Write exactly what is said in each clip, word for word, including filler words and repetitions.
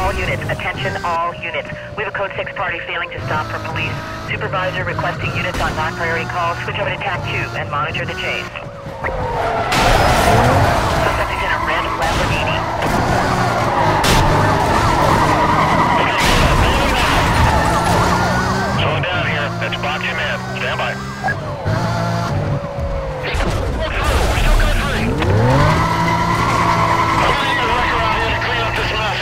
All units, attention all units. We have a code six party failing to stop for police. Supervisor requesting units on non-priority calls. Switch over to TAC two and monitor the chase. Suspect is in a red Lamborghini. Slowing down here. That's Boxy Man. Stand by. Hey, look through. We're still code three. I'm gonna need a wreck around here to clean up this mess.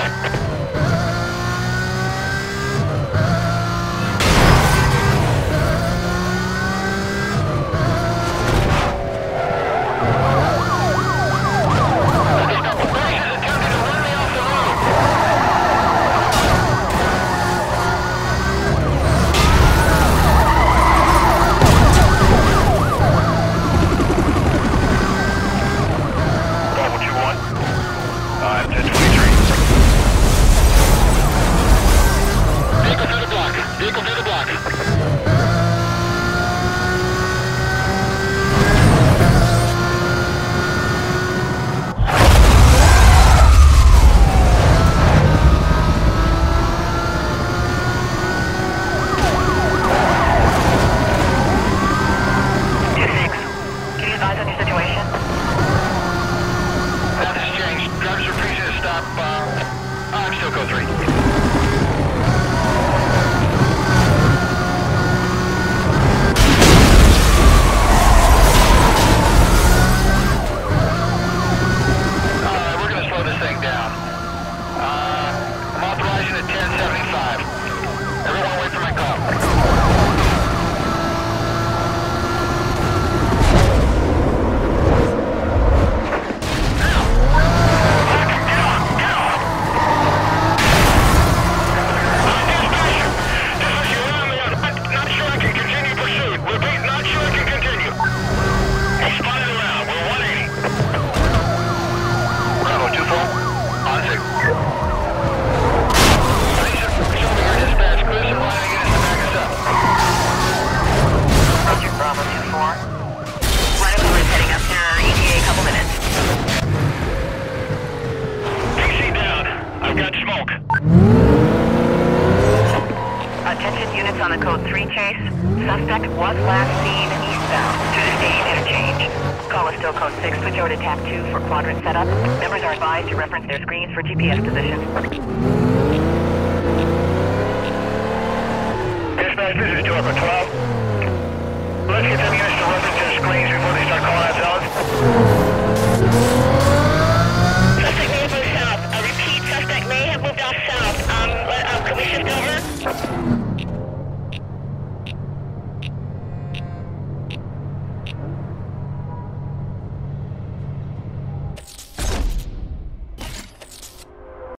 On the code three chase, suspect was last seen eastbound to the stage interchange. Call is still code six, switch over to TAC two for quadrant setup. Members are advised to reference their screens for G P S position. Dispatch, this is Torco twelve. Let's get them units to reference their screens before they start calling out zones.